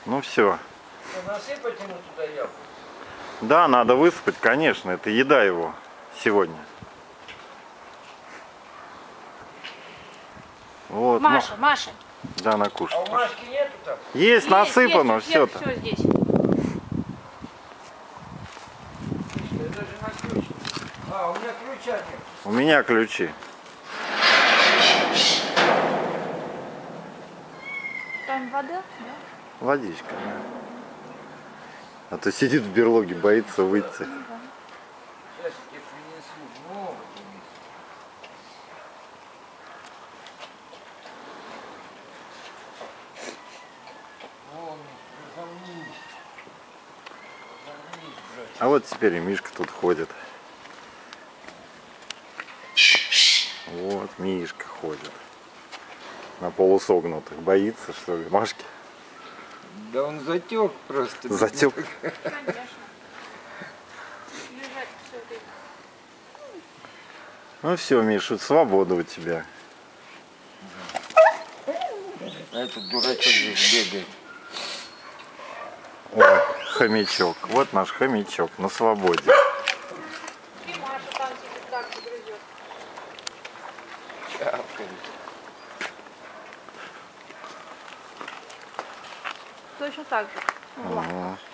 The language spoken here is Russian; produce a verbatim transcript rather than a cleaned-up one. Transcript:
Ну все. Насыпать ему туда яблоко? Да, надо высыпать, конечно. Это еда его сегодня. Вот. Маша, Маша. Да, накушать. А у Машки нету там? Есть, Есть, насыпано есть, все-то. все здесь. Я даже на ключ. А, у меня ключа нет. У меня ключи. Там вода, да? Водичка, да. А то сидит в берлоге, боится выйти. Сейчас я тебе принесу много. Вон, разомнись. Разомнись, братья. А вот теперь и Мишка тут ходит. Вот Мишка ходит. На полусогнутых. Боится, что ли, Машки? Да он затек просто. Затек. Конечно. Лежать все это. Ну все, Миша, свобода у тебя. А этот дурачок здесь бегает. Ой, хомячок. Вот наш хомячок на свободе. И Маша там сидит, так грызет. Чапкает. Точно так же. Ну, ладно. Ага.